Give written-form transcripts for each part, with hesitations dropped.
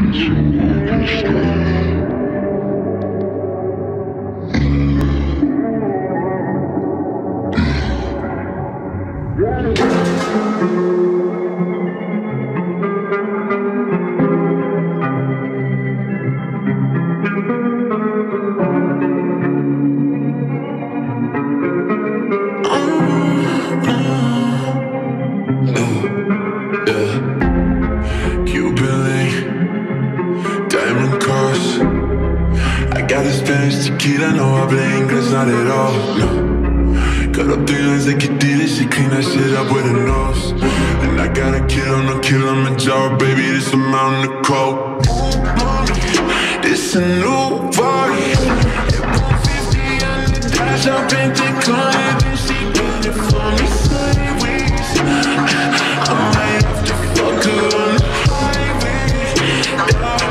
Tequila, no habla inglés, not at all, no. Cut up 3 lines like you did it, she clean that shit up with her nose. And I got a kid on the kill on my jaw, baby, this a mountain of coke. This a new body. At 150 on the dash, I been declining, and she did it for me sideways. I might have to fuck her on the highway, yeah.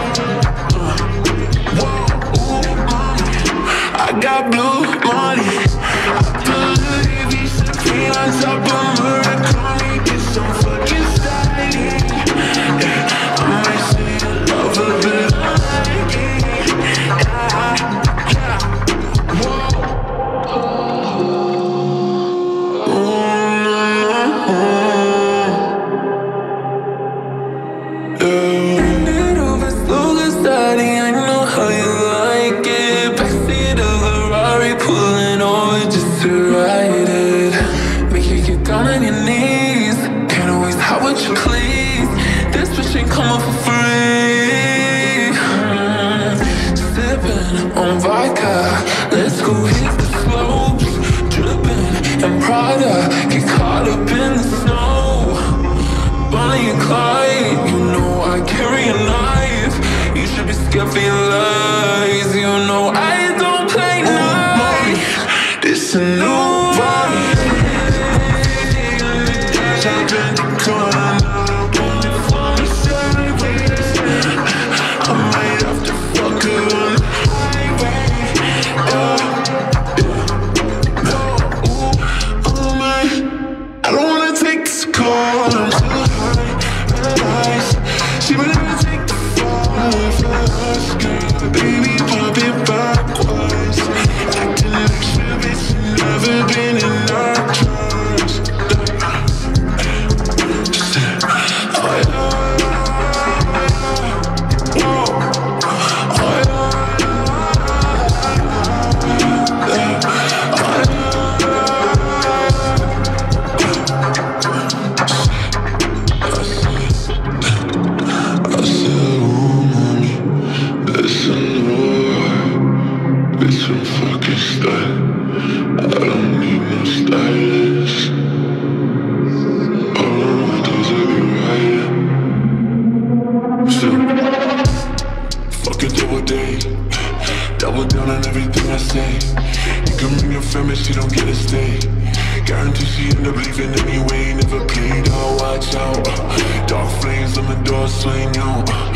I got blue money. I believe he's a king on top of Murakami. Get some fucking styling, yeah. I might say I love a bit like it, yeah, yeah. Whoa. Bend it over slow, cause daddy, I know how you like it. Backseat of a Ferrari, pulling over just to ride it. Make you get down on your knees. Can't always have what you please. This bitch ain't coming for free. Sipping on vodka, let's go hit the slopes. Dripping in Prada, get caught up in the snow. Bonnie and Clyde, you know I carry a knife. You should be scared for your lies. You know I don't play nice. This a new vibe. I've been declining, now I'm it for me sideways. I might have to fuck her on the highway, yeah. Oh man, I don't wanna take this call. I'm too high. She would never take the fall first, girl. Baby, pump it backwards. Acting like she bitch, never been in our trust. Some fucking style. I don't need no stylist. All I want is to be right. So, fuck a double date. Double down on everything I say. You can bring your family, she don't get a stay. Guarantee she end up leaving anyway. Never played, I'll watch out. Dark flames on the door swing out.